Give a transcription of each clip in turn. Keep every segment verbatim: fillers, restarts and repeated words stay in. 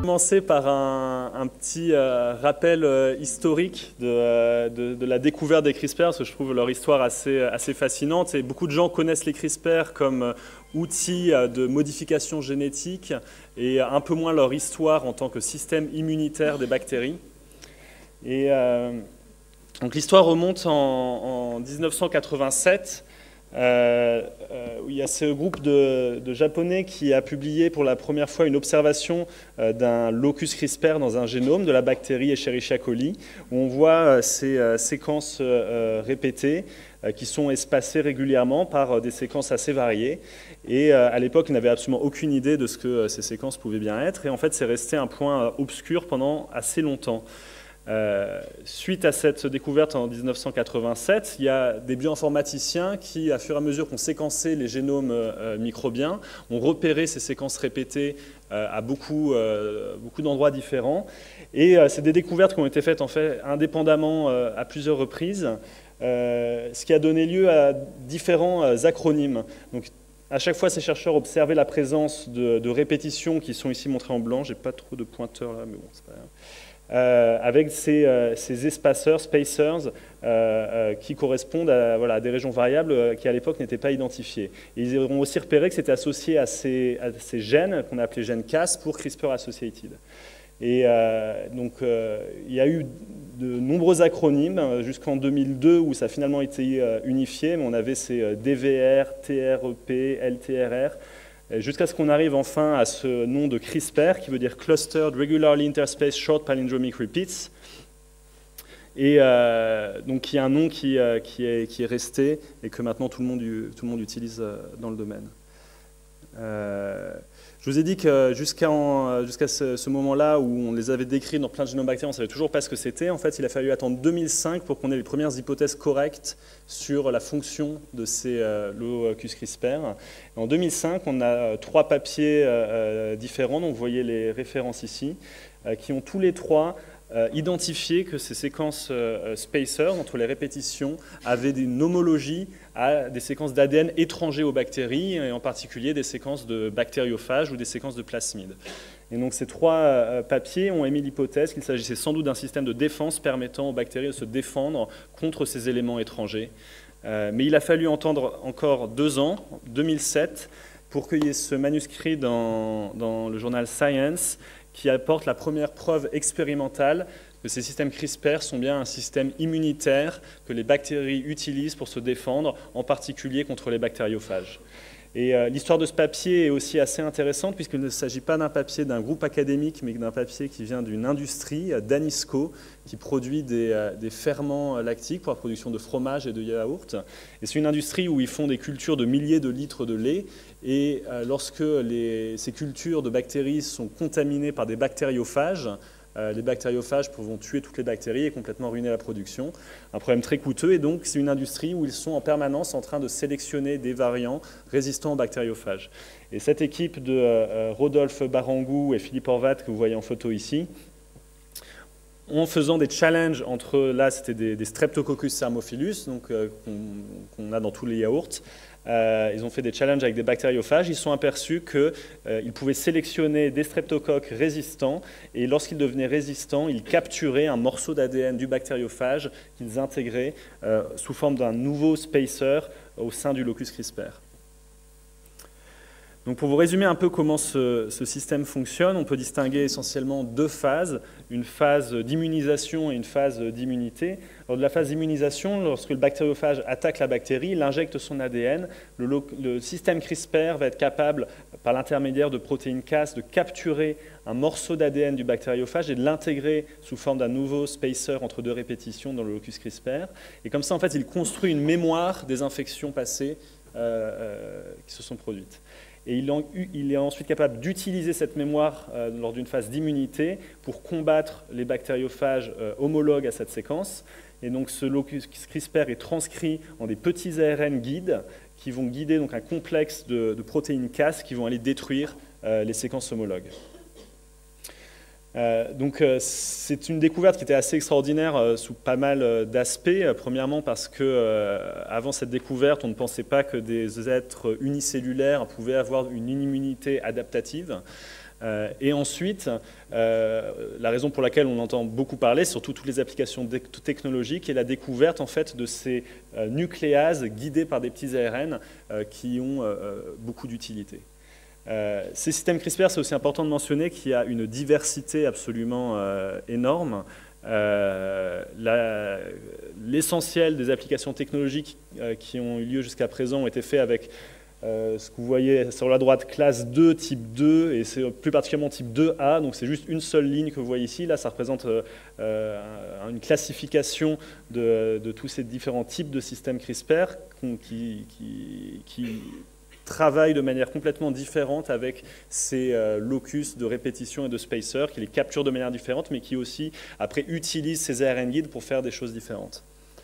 Commencer par un, un petit euh, rappel euh, historique de, euh, de, de la découverte des CRISPR, parce que je trouve leur histoire assez, assez fascinante. Et beaucoup de gens connaissent les CRISPR comme euh, outils euh, de modification génétique et un peu moins leur histoire en tant que système immunitaire des bactéries. Et euh, donc l'histoire remonte en, en mille neuf cent quatre-vingt-sept. Euh, euh, où il y a ce groupe de, de Japonais qui a publié pour la première fois une observation euh, d'un locus CRISPR dans un génome de la bactérie Escherichia coli, où on voit euh, ces euh, séquences euh, répétées euh, qui sont espacées régulièrement par euh, des séquences assez variées. Et euh, à l'époque, on n'avait absolument aucune idée de ce que euh, ces séquences pouvaient bien être. Et en fait, c'est resté un point euh, obscur pendant assez longtemps. Euh, suite à cette découverte en mille neuf cent quatre-vingt-sept, il y a des bioinformaticiens qui, à fur et à mesure qu'on séquençait les génomes euh, microbiens, ont repéré ces séquences répétées euh, à beaucoup, euh, beaucoup d'endroits différents. Et euh, c'est des découvertes qui ont été faites en fait indépendamment euh, à plusieurs reprises, euh, ce qui a donné lieu à différents euh, acronymes. Donc, à chaque fois, ces chercheurs observaient la présence de, de répétitions qui sont ici montrées en blanc. J'ai pas trop de pointeurs là, mais bon, c'est pas grave. Euh, avec ces, euh, ces espaceurs, spacers, euh, euh, qui correspondent à, voilà, à des régions variables euh, qui à l'époque n'étaient pas identifiées. Et ils ont aussi repéré que c'était associé à ces, à ces gènes qu'on a appelés gènes Cas pour CRISPR-associated. Et euh, donc euh, il y a eu de nombreux acronymes jusqu'en deux mille deux où ça a finalement été euh, unifié, mais on avait ces D V R, T R E P, L T R R, jusqu'à ce qu'on arrive enfin à ce nom de CRISPR, qui veut dire Clustered Regularly Interspaced Short Palindromic Repeats, et euh, donc qui est un nom qui, euh, qui, est, qui est resté et que maintenant tout le monde, tout le monde utilise euh, dans le domaine. Euh, je vous ai dit que jusqu'à jusqu'à ce, ce moment-là où on les avait décrits dans plein de génomes bactériens, on ne savait toujours pas ce que c'était. En fait, il a fallu attendre deux mille cinq pour qu'on ait les premières hypothèses correctes sur la fonction de ces euh, locus CRISPR. En deux mille cinq, on a euh, trois papiers euh, différents, donc vous voyez les références ici, euh, qui ont tous les trois euh, identifié que ces séquences euh, spacers, entre les répétitions, avaient une homologie à des séquences d'A D N étrangers aux bactéries, et en particulier des séquences de bactériophages ou des séquences de plasmides. Et donc ces trois euh, papiers ont émis l'hypothèse qu'il s'agissait sans doute d'un système de défense permettant aux bactéries de se défendre contre ces éléments étrangers. Euh, mais il a fallu entendre encore deux ans, deux mille sept, pour qu'il y ait ce manuscrit dans, dans le journal Science qui apporte la première preuve expérimentale que ces systèmes CRISPR sont bien un système immunitaire que les bactéries utilisent pour se défendre, en particulier contre les bactériophages. Et euh, l'histoire de ce papier est aussi assez intéressante, puisqu'il ne s'agit pas d'un papier d'un groupe académique, mais d'un papier qui vient d'une industrie, euh, Danisco, qui produit des, euh, des ferments lactiques pour la production de fromage et de yaourt. Et c'est une industrie où ils font des cultures de milliers de litres de lait, et euh, lorsque les, ces cultures de bactéries sont contaminées par des bactériophages, Euh, les bactériophages vont tuer toutes les bactéries et complètement ruiner la production. Un problème très coûteux, et donc c'est une industrie où ils sont en permanence en train de sélectionner des variants résistants aux bactériophages. Et cette équipe de euh, Rodolphe Barangou et Philippe Horvat, que vous voyez en photo ici, en faisant des challenges entre, là c'était des, des Streptococcus thermophilus, donc euh, qu'on qu'on a dans tous les yaourts. Euh, ils ont fait des challenges avec des bactériophages. Ils sont aperçus qu'ils euh, pouvaient sélectionner des streptocoques résistants, et lorsqu'ils devenaient résistants, ils capturaient un morceau d'A D N du bactériophage qu'ils intégraient euh, sous forme d'un nouveau spacer au sein du locus CRISPR. Donc pour vous résumer un peu comment ce, ce système fonctionne, on peut distinguer essentiellement deux phases, une phase d'immunisation et une phase d'immunité. Lors de la phase d'immunisation, lorsque le bactériophage attaque la bactérie, il injecte son A D N, le, le système CRISPR va être capable, par l'intermédiaire de protéines Cas, de capturer un morceau d'A D N du bactériophage et de l'intégrer sous forme d'un nouveau spacer entre deux répétitions dans le locus CRISPR. Et comme ça, en fait, il construit une mémoire des infections passées euh, euh, qui se sont produites. Et il est ensuite capable d'utiliser cette mémoire euh, lors d'une phase d'immunité pour combattre les bactériophages euh, homologues à cette séquence. Et donc ce locus CRISPR est transcrit en des petits A R N guides qui vont guider donc un complexe de, de protéines Cas qui vont aller détruire euh, les séquences homologues. Euh, donc euh, c'est une découverte qui était assez extraordinaire euh, sous pas mal euh, d'aspects. Euh, premièrement parce que euh, avant cette découverte, on ne pensait pas que des êtres unicellulaires pouvaient avoir une immunité adaptative. Euh, et ensuite, euh, la raison pour laquelle on entend beaucoup parler, surtout toutes les applications technologiques, est la découverte en fait de ces euh, nucléases guidées par des petits A R N euh, qui ont euh, beaucoup d'utilité. Euh, ces systèmes CRISPR, c'est aussi important de mentionner qu'il y a une diversité absolument euh, énorme. Euh, L'essentiel des applications technologiques euh, qui ont eu lieu jusqu'à présent ont été faits avec euh, ce que vous voyez sur la droite, classe deux, type deux, et c'est plus particulièrement type deux A, donc c'est juste une seule ligne que vous voyez ici. Là, ça représente euh, une classification de, de tous ces différents types de systèmes CRISPR qui, qui, qui travaillent de manière complètement différente avec ces euh, locus de répétition et de spacer, qui les capturent de manière différente, mais qui aussi, après, utilisent ces A R N guides pour faire des choses différentes.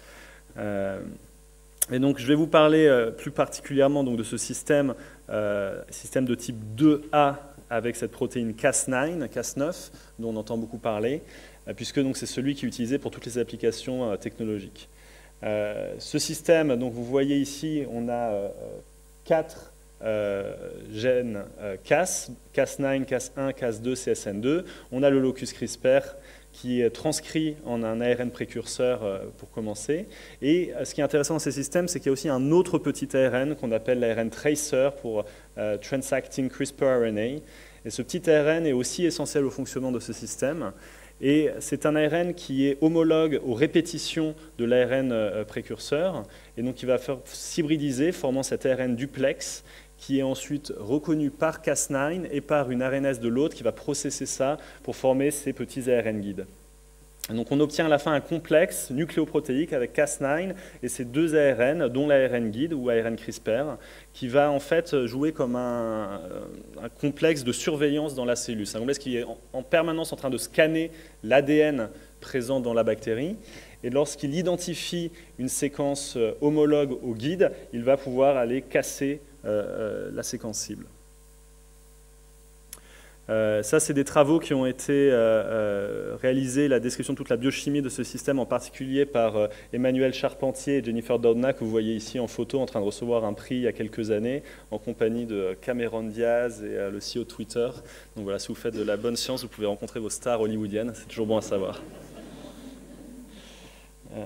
Euh, et donc, je vais vous parler euh, plus particulièrement donc, de ce système, euh, système de type deux A avec cette protéine Cas neuf, Cas neuf, dont on entend beaucoup parler, euh, puisque c'est celui qui est utilisé pour toutes les applications euh, technologiques. Euh, ce système, donc, vous voyez ici, on a euh, quatre euh, gènes euh, Cas, Cas neuf, Cas un, Cas deux, C S N deux. On a le locus CRISPR qui est transcrit en un A R N précurseur euh, pour commencer. Et euh, ce qui est intéressant dans ces systèmes, c'est qu'il y a aussi un autre petit A R N qu'on appelle l'A R N tracer pour euh, Transacting CRISPR R N A. Et ce petit A R N est aussi essentiel au fonctionnement de ce système. Et c'est un A R N qui est homologue aux répétitions de l'A R N euh, précurseur. Et donc, il va faire s'hybridiser, formant cet A R N duplex, qui est ensuite reconnu par Cas neuf et par une R N S de l'autre qui va processer ça pour former ces petits A R N guides. Donc on obtient à la fin un complexe nucléoprotéique avec Cas neuf et ces deux A R N, dont l'A R N guide ou A R N CRISPR, qui va en fait jouer comme un, un complexe de surveillance dans la cellule. C'est un complexe qui est en, en permanence en train de scanner l'A D N présent dans la bactérie. Et lorsqu'il identifie une séquence homologue au guide, il va pouvoir aller casser Euh, euh, la séquence cible. Euh, ça, c'est des travaux qui ont été euh, euh, réalisés, la description de toute la biochimie de ce système, en particulier par euh, Emmanuel Charpentier et Jennifer Doudna, que vous voyez ici en photo, en train de recevoir un prix il y a quelques années, en compagnie de Cameron Diaz et euh, le C E O de Twitter. Donc voilà, si vous faites de la bonne science, vous pouvez rencontrer vos stars hollywoodiennes, c'est toujours bon à savoir. Euh,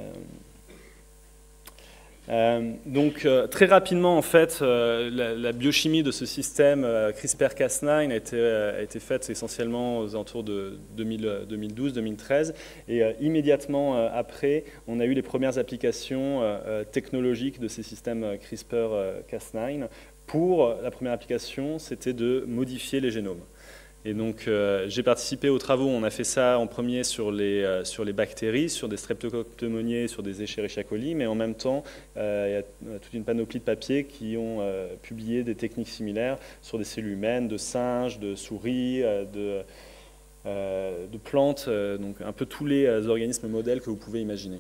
Euh, donc euh, très rapidement en fait euh, la, la biochimie de ce système euh, CRISPR Cas neuf a été, euh, a été faite essentiellement aux alentours de deux mille douze deux mille treize et euh, immédiatement euh, après on a eu les premières applications euh, technologiques de ces systèmes euh, CRISPR euh, Cas neuf. Pour la première application, c'était de modifier les génomes. Et donc, euh, j'ai participé aux travaux, on a fait ça en premier sur les, euh, sur les bactéries, sur des streptocoques pneumoniae, sur des Escherichia coli, mais en même temps, euh, il y a toute une panoplie de papiers qui ont euh, publié des techniques similaires sur des cellules humaines, de singes, de souris, euh, de, euh, de plantes, euh, donc un peu tous les euh, organismes modèles que vous pouvez imaginer.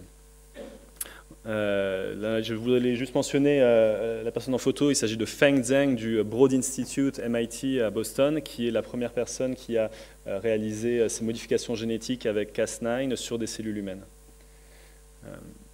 Euh, là, je voulais juste mentionner euh, la personne en photo, il s'agit de Feng Zheng du Broad Institute M I T à Boston, qui est la première personne qui a euh, réalisé euh, ces modifications génétiques avec Cas neuf sur des cellules humaines. Euh,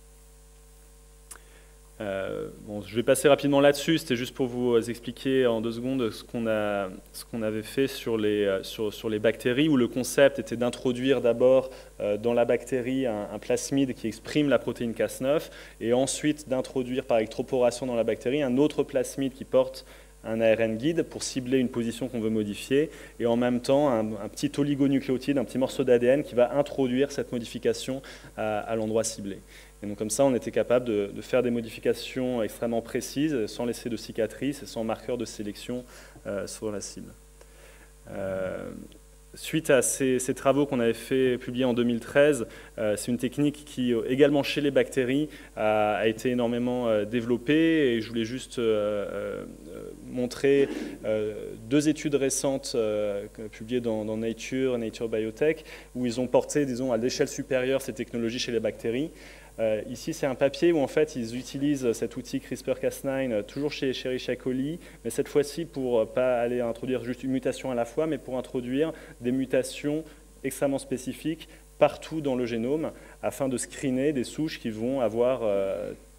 Euh, bon, je vais passer rapidement là-dessus, c'était juste pour vous expliquer en deux secondes ce qu'on a, ce qu'on avait fait sur les, sur, sur les bactéries, où le concept était d'introduire d'abord euh, dans la bactérie un, un plasmide qui exprime la protéine Cas neuf, et ensuite d'introduire par électroporation dans la bactérie un autre plasmide qui porte un A R N guide pour cibler une position qu'on veut modifier, et en même temps un, un petit oligonucléotide, un petit morceau d'A D N qui va introduire cette modification à, à l'endroit ciblé. Et donc comme ça, on était capable de, de faire des modifications extrêmement précises, sans laisser de cicatrices et sans marqueur de sélection euh, sur la cible. Euh, suite à ces, ces travaux qu'on avait fait publier en deux mille treize, euh, c'est une technique qui, également chez les bactéries, a, a été énormément euh, développée. Et je voulais juste euh, euh, montrer euh, deux études récentes euh, publiées dans, dans Nature, Nature Biotech, où ils ont porté, disons, à l'échelle supérieure ces technologies chez les bactéries. Euh, ici, c'est un papier où en fait ils utilisent cet outil CRISPR Cas neuf toujours chez Escherichia coli, mais cette fois-ci pour pas aller introduire juste une mutation à la fois, mais pour introduire des mutations extrêmement spécifiques partout dans le génome, afin de screener des souches qui vont avoir euh,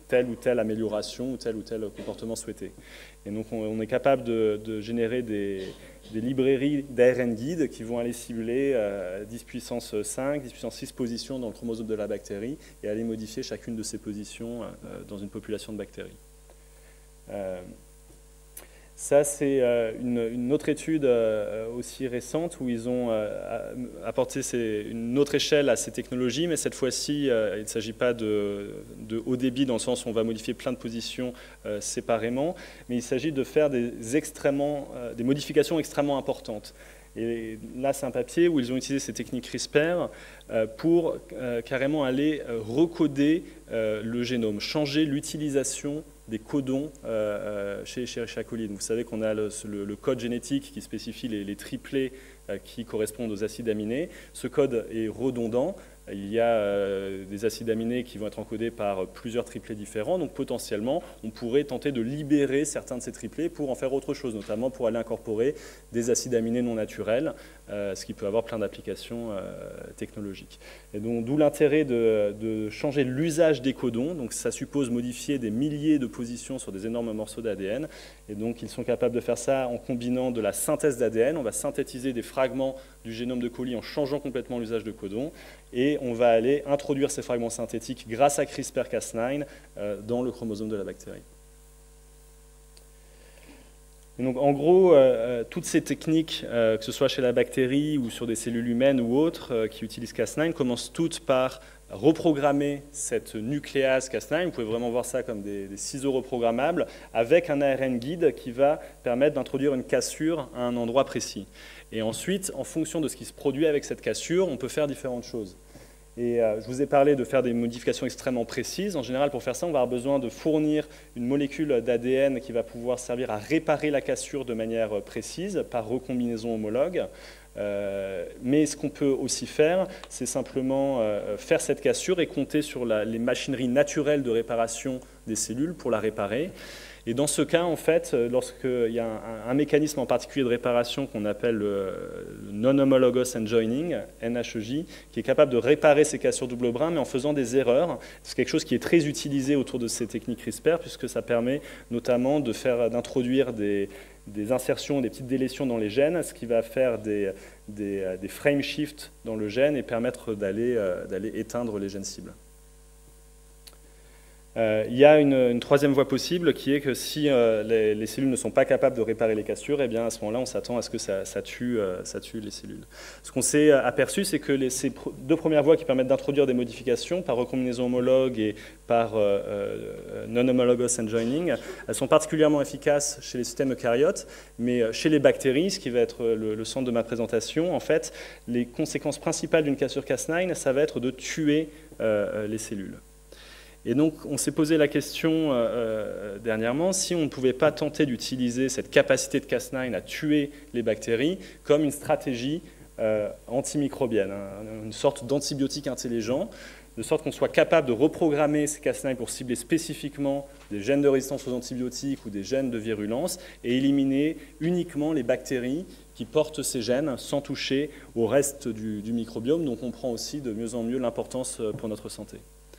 telle ou telle amélioration ou tel ou tel comportement souhaité. Et donc on, on est capable de, de générer des, des librairies d'A R N guide qui vont aller cibler euh, dix puissance cinq, dix puissance six positions dans le chromosome de la bactérie et aller modifier chacune de ces positions euh, dans une population de bactéries. Euh, Ça, c'est une, une autre étude aussi récente où ils ont apporté une autre échelle à ces technologies, mais cette fois-ci, il ne s'agit pas de, de haut débit dans le sens où on va modifier plein de positions séparément, mais il s'agit de faire des, extrêmement, des modifications extrêmement importantes. Et là, c'est un papier où ils ont utilisé ces techniques CRISPR pour carrément aller recoder le génome, changer l'utilisation des codons euh, chez, chez Chacolin. Vous savez qu'on a le, le, le code génétique qui spécifie les, les triplés euh, qui correspondent aux acides aminés. Ce code est redondant. Il y a euh, des acides aminés qui vont être encodés par plusieurs triplés différents. Donc potentiellement, on pourrait tenter de libérer certains de ces triplés pour en faire autre chose, notamment pour aller incorporer des acides aminés non naturels, euh, ce qui peut avoir plein d'applications euh, technologiques. Et donc d'où l'intérêt de, de changer l'usage des codons. Donc ça suppose modifier des milliers de positions sur des énormes morceaux d'A D N. Et donc ils sont capables de faire ça en combinant de la synthèse d'A D N. On va synthétiser des fragments du génome de colis en changeant complètement l'usage de codons. Et on va aller introduire ces fragments synthétiques grâce à CRISPR Cas neuf euh, dans le chromosome de la bactérie. Et donc, en gros, euh, toutes ces techniques, euh, que ce soit chez la bactérie ou sur des cellules humaines ou autres euh, qui utilisent Cas neuf, commencent toutes par reprogrammer cette nucléase Cas neuf. Vous pouvez vraiment voir ça comme des, des ciseaux reprogrammables avec un A R N guide qui va permettre d'introduire une cassure à un endroit précis. Et ensuite, en fonction de ce qui se produit avec cette cassure, on peut faire différentes choses. Et euh, je vous ai parlé de faire des modifications extrêmement précises. En général, pour faire ça, on va avoir besoin de fournir une molécule d'A D N qui va pouvoir servir à réparer la cassure de manière précise par recombinaison homologue. Euh, mais ce qu'on peut aussi faire, c'est simplement euh, faire cette cassure et compter sur la, les machineries naturelles de réparation des cellules pour la réparer. Et dans ce cas, en fait, lorsqu'il y a un, un mécanisme en particulier de réparation qu'on appelle le, le non-homologous enjoining, N H E J, qui est capable de réparer ces cassures double brin, mais en faisant des erreurs. C'est quelque chose qui est très utilisé autour de ces techniques CRISPR, puisque ça permet notamment de faire, d'introduire des, des insertions, des petites délétions dans les gènes, ce qui va faire des, des, des frame shifts dans le gène et permettre d'aller, d'aller éteindre les gènes cibles. Euh, il y a une, une troisième voie possible qui est que si euh, les, les cellules ne sont pas capables de réparer les cassures, eh bien à ce moment-là, on s'attend à ce que ça, ça, tue, euh, ça tue les cellules. Ce qu'on s'est aperçu, c'est que les, ces deux premières voies qui permettent d'introduire des modifications par recombinaison homologue et par euh, euh, non-homologous enjoining, elles sont particulièrement efficaces chez les systèmes eucaryotes, mais chez les bactéries, ce qui va être le, le centre de ma présentation, en fait, les conséquences principales d'une cassure Cas neuf, ça va être de tuer euh, les cellules. Et donc, on s'est posé la question euh, dernièrement, si on ne pouvait pas tenter d'utiliser cette capacité de Cas neuf à tuer les bactéries comme une stratégie euh, antimicrobienne, hein, une sorte d'antibiotique intelligent, de sorte qu'on soit capable de reprogrammer ces Cas neuf pour cibler spécifiquement des gènes de résistance aux antibiotiques ou des gènes de virulence et éliminer uniquement les bactéries qui portent ces gènes sans toucher au reste du, du microbiome. Donc, on comprend aussi de mieux en mieux l'importance pour notre santé.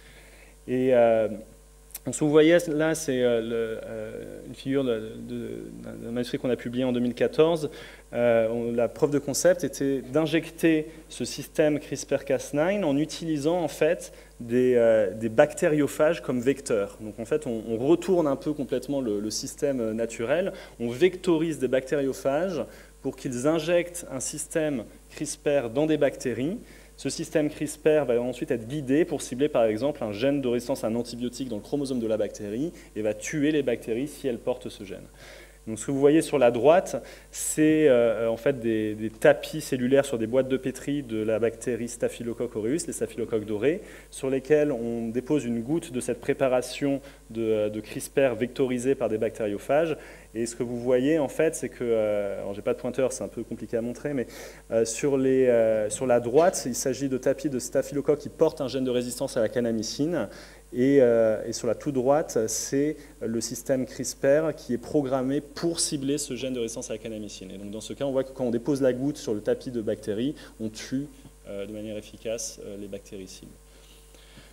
Et euh, ce que vous voyez là, c'est euh, euh, une figure d'un manuscrit qu'on a publié en deux mille quatorze. Euh, on, la preuve de concept était d'injecter ce système CRISPR Cas neuf en utilisant en fait des, euh, des bactériophages comme vecteurs. Donc en fait, on, on retourne un peu complètement le, le système naturel. On vectorise des bactériophages pour qu'ils injectent un système CRISPR dans des bactéries. Ce système CRISPR va ensuite être guidé pour cibler par exemple un gène de résistance à un antibiotique dans le chromosome de la bactérie et va tuer les bactéries si elles portent ce gène. Donc, ce que vous voyez sur la droite, c'est euh, en fait des, des tapis cellulaires sur des boîtes de pétri de la bactérie Staphylococcus aureus, les staphylocoques dorés, sur lesquels on dépose une goutte de cette préparation de, de CRISPR vectorisée par des bactériophages. Et ce que vous voyez, en fait, c'est que, euh, alors j'ai pas de pointeur, c'est un peu compliqué à montrer, mais euh, sur, les, euh, sur la droite, il s'agit de tapis de staphylocoques qui portent un gène de résistance à la kanamycine. Et, euh, et sur la toute droite, c'est le système CRISPR qui est programmé pour cibler ce gène de résistance à la kanamycine. Et donc dans ce cas, on voit que quand on dépose la goutte sur le tapis de bactéries, on tue euh, de manière efficace euh, les bactéries cibles.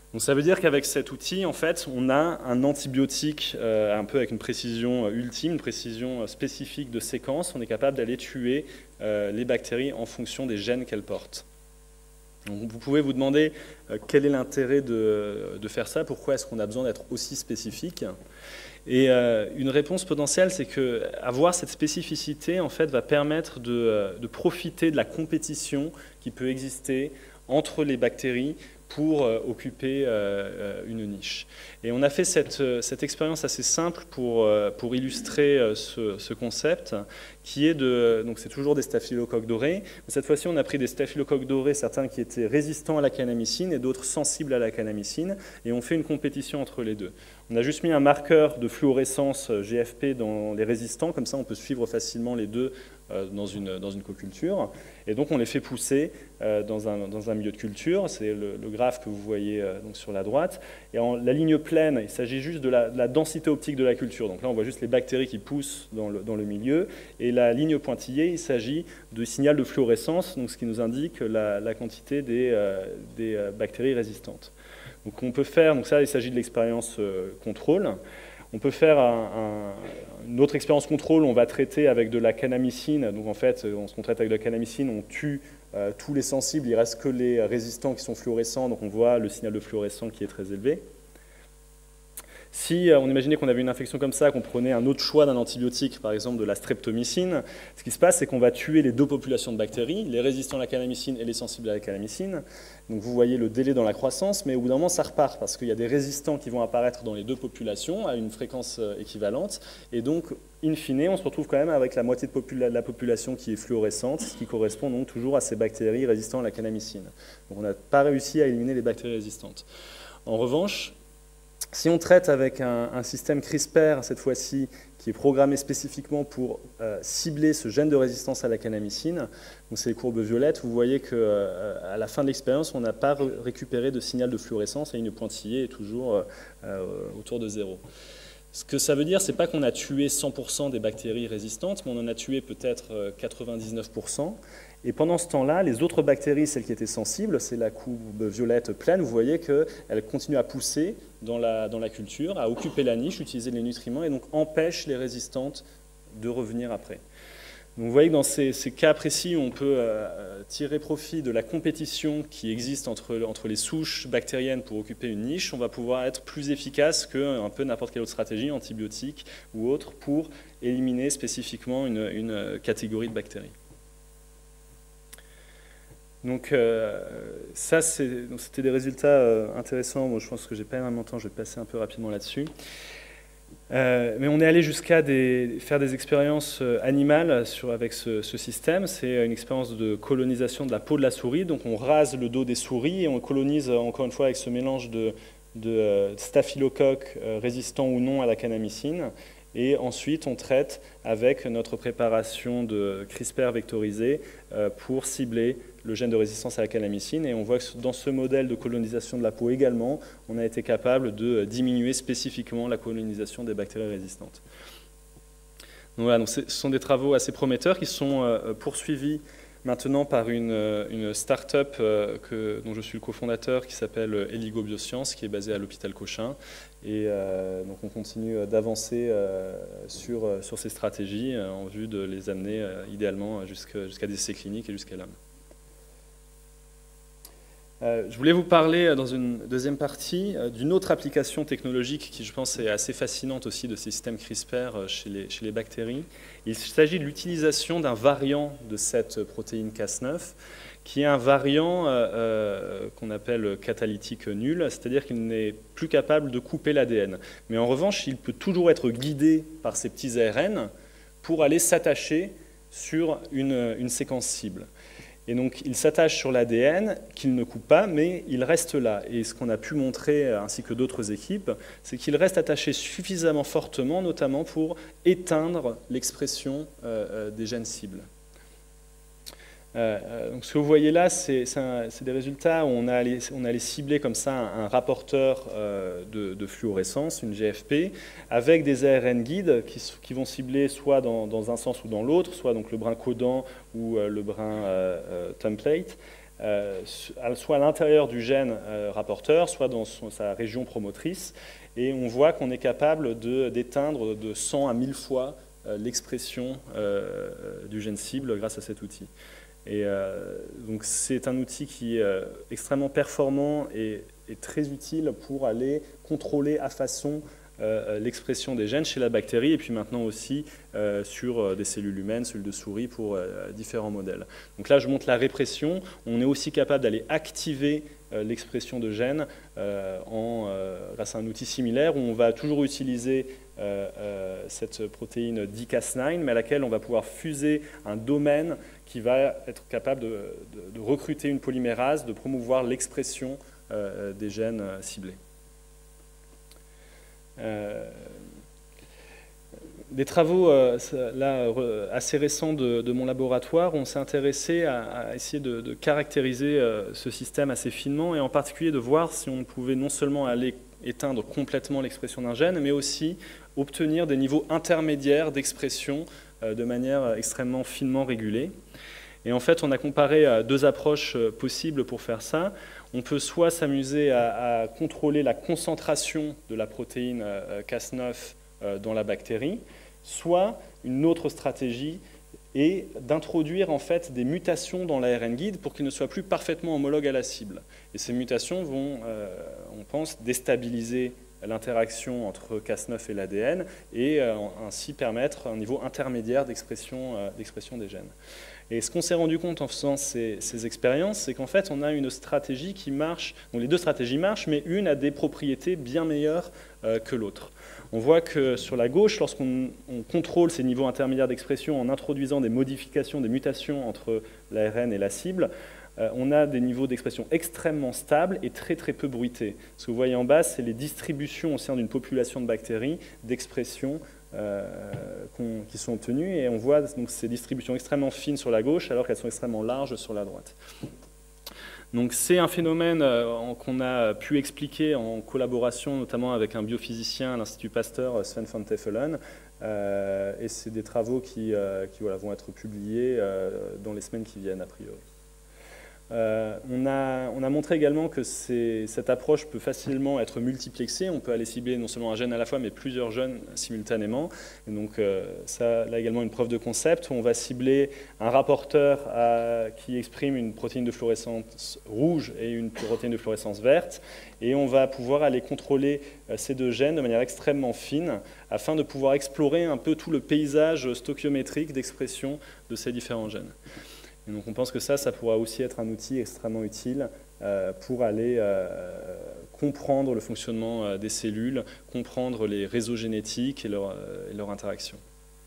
Donc ça veut dire qu'avec cet outil, en fait, on a un antibiotique euh, un peu avec une précision ultime, une précision spécifique de séquence. On est capable d'aller tuer euh, les bactéries en fonction des gènes qu'elles portent. Donc vous pouvez vous demander euh, quel est l'intérêt de, de faire ça, pourquoi est-ce qu'on a besoin d'être aussi spécifique. Et euh, une réponse potentielle, c'est qu'avoir cette spécificité en fait, va permettre de, de profiter de la compétition qui peut exister entre les bactéries pour euh, occuper euh, une niche. Et on a fait cette, cette expérience assez simple pour, euh, pour illustrer euh, ce, ce concept, qui est de, donc c'est toujours des staphylocoques dorés, mais cette fois-ci on a pris des staphylocoques dorés, certains qui étaient résistants à la kanamycine et d'autres sensibles à la kanamycine, et on fait une compétition entre les deux. On a juste mis un marqueur de fluorescence G F P dans les résistants, comme ça on peut suivre facilement les deux dans une, dans une coculture, et donc on les fait pousser euh, dans, un, dans un milieu de culture, c'est le, le graphe que vous voyez euh, donc sur la droite, et en la ligne pleine, il s'agit juste de la, de la densité optique de la culture, donc là on voit juste les bactéries qui poussent dans le, dans le milieu, et la ligne pointillée, il s'agit de signal de fluorescence, donc ce qui nous indique la, la quantité des, euh, des euh, bactéries résistantes. Donc on peut faire, donc ça il s'agit de l'expérience euh, contrôle. On peut faire un, un, une autre expérience contrôle, on va traiter avec de la kanamycine. Donc en fait, on traite avec de la kanamycine, on tue euh, tous les sensibles, il ne reste que les résistants qui sont fluorescents, donc on voit le signal de fluorescent qui est très élevé. Si on imaginait qu'on avait une infection comme ça, qu'on prenait un autre choix d'un antibiotique, par exemple de la streptomycine, ce qui se passe, c'est qu'on va tuer les deux populations de bactéries, les résistants à la kanamycine et les sensibles à la kanamycine. Donc vous voyez le délai dans la croissance, mais au bout d'un moment, ça repart, parce qu'il y a des résistants qui vont apparaître dans les deux populations à une fréquence équivalente, et donc, in fine, on se retrouve quand même avec la moitié de popula- la population qui est fluorescente, ce qui correspond donc toujours à ces bactéries résistantes à la kanamycine. Donc on n'a pas réussi à éliminer les bactéries résistantes. En revanche, si on traite avec un, un système CRISPR, cette fois-ci, qui est programmé spécifiquement pour euh, cibler ce gène de résistance à la kanamycine, donc c'est les courbes violettes, vous voyez qu'à euh, la fin de l'expérience, on n'a pas récupéré de signal de fluorescence, et une pointillée est toujours euh, autour de zéro. Ce que ça veut dire, c'est pas qu'on a tué cent pour cent des bactéries résistantes, mais on en a tué peut-être quatre-vingt-dix-neuf pour cent. Et pendant ce temps-là, les autres bactéries, celles qui étaient sensibles, c'est la courbe violette pleine, vous voyez qu'elles continuent à pousser dans la, dans la culture, à occuper la niche, utiliser les nutriments, et donc empêchent les résistantes de revenir après. Donc vous voyez que dans ces, ces cas précis, on peut euh, tirer profit de la compétition qui existe entre, entre les souches bactériennes pour occuper une niche. On va pouvoir être plus efficace qu'un peu n'importe quelle autre stratégie, antibiotique ou autre, pour éliminer spécifiquement une, une catégorie de bactéries. Donc euh, ça, c'était des résultats euh, intéressants. Bon, je pense que j'ai pas énormément de temps, je vais passer un peu rapidement là-dessus. Euh, mais on est allé jusqu'à des, faire des expériences animales sur, avec ce, ce système. C'est une expérience de colonisation de la peau de la souris. Donc on rase le dos des souris et on colonise encore une fois avec ce mélange de, de staphylocoques euh, résistants ou non à la kanamycine. Et ensuite on traite avec notre préparation de CRISPR vectorisé euh, pour cibler le gène de résistance à la kanamycine, et on voit que dans ce modèle de colonisation de la peau également, on a été capable de diminuer spécifiquement la colonisation des bactéries résistantes. Donc voilà, donc ce sont des travaux assez prometteurs qui sont euh, poursuivis maintenant par une, une start-up euh, que, dont je suis le cofondateur, qui s'appelle Eligo Biosciences, qui est basée à l'hôpital Cochin. Et euh, donc on continue d'avancer euh, sur, sur ces stratégies euh, en vue de les amener euh, idéalement jusqu'à, jusqu'à des essais cliniques et jusqu'à l'homme. Euh, je voulais vous parler dans une deuxième partie euh, d'une autre application technologique qui, je pense, est assez fascinante aussi de ces systèmes CRISPR chez les, chez les bactéries. Il s'agit de l'utilisation d'un variant de cette protéine Cas neuf, qui est un variant euh, euh, qu'on appelle catalytique nul, c'est-à-dire qu'il n'est plus capable de couper l'A D N. Mais en revanche, il peut toujours être guidé par ces petits A R N pour aller s'attacher sur une, une séquence cible. Et donc, il s'attache sur l'A D N, qu'il ne coupe pas, mais il reste là. Et ce qu'on a pu montrer, ainsi que d'autres équipes, c'est qu'il reste attaché suffisamment fortement, notamment pour éteindre l'expression euh, des gènes cibles. Euh, donc ce que vous voyez là, c'est des résultats où on a allé, on a allé cibler comme ça un, un rapporteur euh, de, de fluorescence, une G F P, avec des A R N guides qui, qui vont cibler soit dans, dans un sens ou dans l'autre, soit donc le brin codant ou euh, le brin euh, euh, template, euh, soit à l'intérieur du gène euh, rapporteur, soit dans son, sa région promotrice, et on voit qu'on est capable d'éteindre de, de cent à mille fois euh, l'expression euh, du gène cible grâce à cet outil. Et euh, donc c'est un outil qui est euh, extrêmement performant et, et très utile pour aller contrôler à façon euh, l'expression des gènes chez la bactérie et puis maintenant aussi euh, sur euh, des cellules humaines, cellules de souris pour euh, différents modèles. Donc là je montre la répression, on est aussi capable d'aller activer euh, l'expression de gènes euh, en, euh, grâce à un outil similaire où on va toujours utiliser euh, euh, cette protéine D K A S neuf mais à laquelle on va pouvoir fuser un domaine qui va être capable de, de, de recruter une polymérase, de promouvoir l'expression euh, des gènes euh, ciblés. Euh, des travaux euh, là, assez récents de, de mon laboratoire, on s'est intéressé à, à essayer de, de caractériser euh, ce système assez finement et en particulier de voir si on pouvait non seulement aller éteindre complètement l'expression d'un gène, mais aussi obtenir des niveaux intermédiaires d'expression euh, de manière extrêmement finement régulée. Et en fait, on a comparé euh, deux approches euh, possibles pour faire ça. On peut soit s'amuser à, à contrôler la concentration de la protéine euh, C A S neuf euh, dans la bactérie, soit une autre stratégie est d'introduire en fait des mutations dans l'A R N guide pour qu'il ne soit plus parfaitement homologue à la cible. Et ces mutations vont, euh, on pense, déstabiliser l'interaction entre C A S neuf et l'A D N et euh, ainsi permettre un niveau intermédiaire d'expression euh, d'expression des gènes. Et ce qu'on s'est rendu compte en faisant ces, ces expériences, c'est qu'en fait, on a une stratégie qui marche, donc les deux stratégies marchent, mais une a des propriétés bien meilleures euh, que l'autre. On voit que sur la gauche, lorsqu'on contrôle ces niveaux intermédiaires d'expression en introduisant des modifications, des mutations entre l'A R N et la cible, euh, on a des niveaux d'expression extrêmement stables et très très peu bruités. Ce que vous voyez en bas, c'est les distributions au sein d'une population de bactéries d'expression Euh, qui sont obtenues et on voit donc ces distributions extrêmement fines sur la gauche alors qu'elles sont extrêmement larges sur la droite. Donc c'est un phénomène euh, qu'on a pu expliquer en collaboration notamment avec un biophysicien à l'Institut Pasteur, Sven van Teffelen, euh, et c'est des travaux qui, euh, qui voilà, vont être publiés euh, dans les semaines qui viennent a priori. Euh, on, a, on a montré également que cette approche peut facilement être multiplexée. On peut aller cibler non seulement un gène à la fois, mais plusieurs gènes simultanément. Et donc, euh, ça, là également, une preuve de concept où on va cibler un rapporteur à, qui exprime une protéine de fluorescence rouge et une protéine de fluorescence verte. Et on va pouvoir aller contrôler euh, ces deux gènes de manière extrêmement fine afin de pouvoir explorer un peu tout le paysage stoichiométrique d'expression de ces différents gènes. Et donc on pense que ça, ça pourra aussi être un outil extrêmement utile euh, pour aller euh, comprendre le fonctionnement euh, des cellules, comprendre les réseaux génétiques et leur, euh, et leur interaction.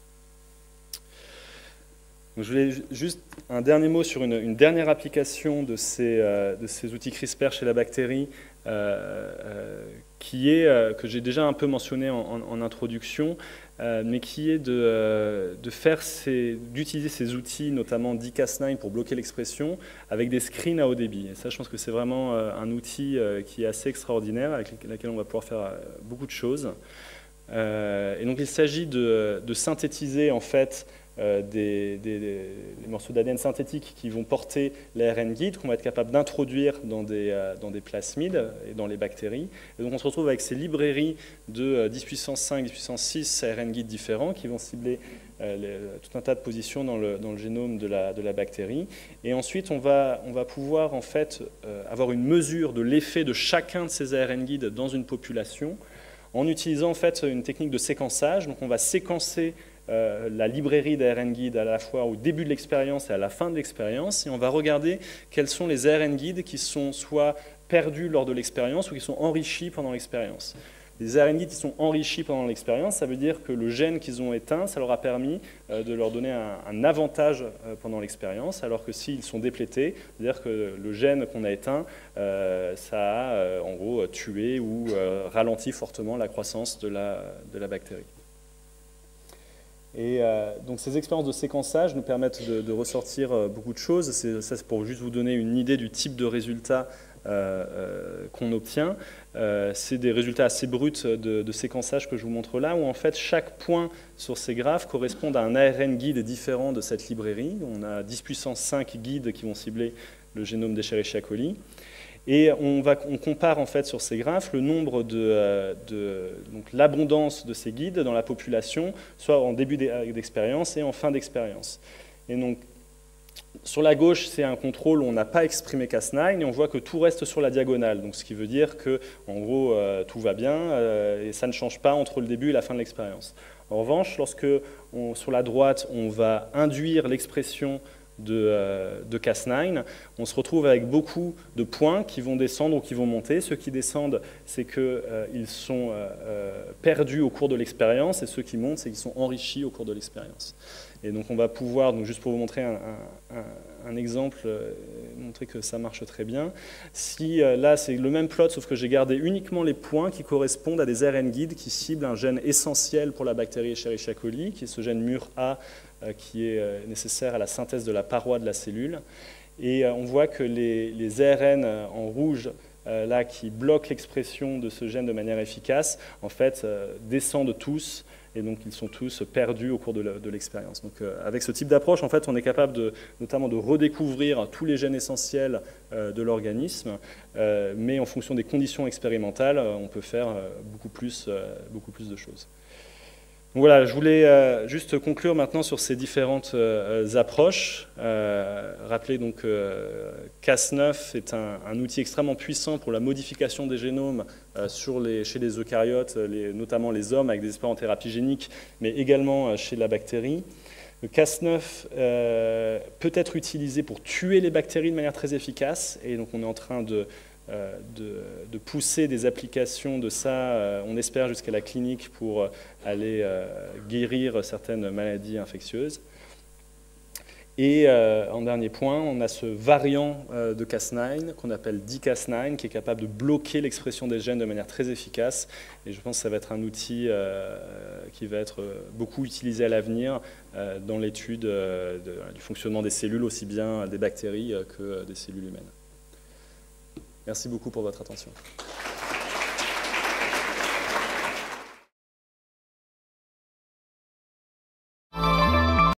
Donc, je voulais juste un dernier mot sur une, une dernière application de ces, euh, de ces outils CRISPR chez la bactérie, euh, euh, qui est, euh, que j'ai déjà un peu mentionné en, en, en introduction, euh, mais qui est de, euh, de faire ces, d'utiliser ces outils, notamment D K A S neuf pour bloquer l'expression, avec des screens à haut débit. Et ça, je pense que c'est vraiment euh, un outil euh, qui est assez extraordinaire, avec lequel on va pouvoir faire euh, beaucoup de choses. Euh, et donc, il s'agit de, de synthétiser, en fait, Euh, des, des, des morceaux d'A D N synthétiques qui vont porter l'A R N guide, qu'on va être capable d'introduire dans des, euh, dans des plasmides et dans les bactéries. Et donc on se retrouve avec ces librairies de euh, dix puissance cinq, dix puissance six A R N guides différents qui vont cibler euh, les, tout un tas de positions dans le, dans le génome de la, de la bactérie. Et ensuite on va, on va pouvoir en fait euh, avoir une mesure de l'effet de chacun de ces A R N guides dans une population en utilisant en fait une technique de séquençage. Donc on va séquencer Euh, la librairie d'A R N guide à la fois au début de l'expérience et à la fin de l'expérience, et on va regarder quels sont les A R N guides qui sont soit perdus lors de l'expérience ou qui sont enrichis pendant l'expérience. Les A R N guides qui sont enrichis pendant l'expérience, ça veut dire que le gène qu'ils ont éteint, ça leur a permis euh, de leur donner un, un avantage euh, pendant l'expérience, alors que s'ils sont déplétés, c'est-à-dire que le gène qu'on a éteint, euh, ça a euh, en gros tué ou euh, ralenti fortement la croissance de la, de la bactérie. Et euh, donc ces expériences de séquençage nous permettent de, de ressortir euh, beaucoup de choses. Ça, c'est pour juste vous donner une idée du type de résultats euh, euh, qu'on obtient. Euh, c'est des résultats assez bruts de, de séquençage que je vous montre là, où en fait chaque point sur ces graphes correspond à un A R N guide différent de cette librairie. On a dix puissance cinq guides qui vont cibler le génome d'Escherichia coli. Et on, va, on compare en fait sur ces graphes le nombre de, de donc l'abondance de ces guides dans la population, soit en début d'expérience et en fin d'expérience. Et donc, sur la gauche, c'est un contrôle où on n'a pas exprimé Cas neuf et on voit que tout reste sur la diagonale. Donc, ce qui veut dire que, en gros, euh, tout va bien euh, et ça ne change pas entre le début et la fin de l'expérience. En revanche, lorsque on, sur la droite, on va induire l'expression de, euh, de Cas neuf, on se retrouve avec beaucoup de points qui vont descendre ou qui vont monter. Ceux qui descendent, c'est qu'ils euh, sont euh, perdus au cours de l'expérience, et ceux qui montent, c'est qu'ils sont enrichis au cours de l'expérience. Et donc on va pouvoir, donc juste pour vous montrer un, un, un exemple, euh, montrer que ça marche très bien. Si euh, là c'est le même plot, sauf que j'ai gardé uniquement les points qui correspondent à des R N guides qui ciblent un gène essentiel pour la bactérie Escherichia coli, qui est ce gène M U R A, euh, qui est euh, nécessaire à la synthèse de la paroi de la cellule. Et euh, on voit que les, les R N euh, en rouge, euh, là, qui bloquent l'expression de ce gène de manière efficace, en fait, euh, descendent tous. Et donc ils sont tous perdus au cours de l'expérience. Donc euh, avec ce type d'approche, en fait, on est capable de, notamment de redécouvrir tous les gènes essentiels euh, de l'organisme, euh, mais en fonction des conditions expérimentales, euh, on peut faire euh, beaucoup plus, euh, beaucoup plus de choses. Donc voilà, je voulais euh, juste conclure maintenant sur ces différentes euh, approches. Euh, rappeler donc euh, Cas neuf est un, un outil extrêmement puissant pour la modification des génomes euh, sur les, chez les eucaryotes, les, notamment les hommes avec des espoirs en thérapie génique, mais également euh, chez la bactérie. Le Cas neuf euh, peut être utilisé pour tuer les bactéries de manière très efficace, et donc on est en train de De, de pousser des applications de ça, euh, on espère jusqu'à la clinique pour aller euh, guérir certaines maladies infectieuses. Et euh, en dernier point, on a ce variant euh, de Cas neuf qu'on appelle D Cas neuf, qui est capable de bloquer l'expression des gènes de manière très efficace. Et je pense que ça va être un outil euh, qui va être beaucoup utilisé à l'avenir euh, dans l'étude euh, du fonctionnement des cellules, aussi bien des bactéries que des cellules humaines. Merci beaucoup pour votre attention.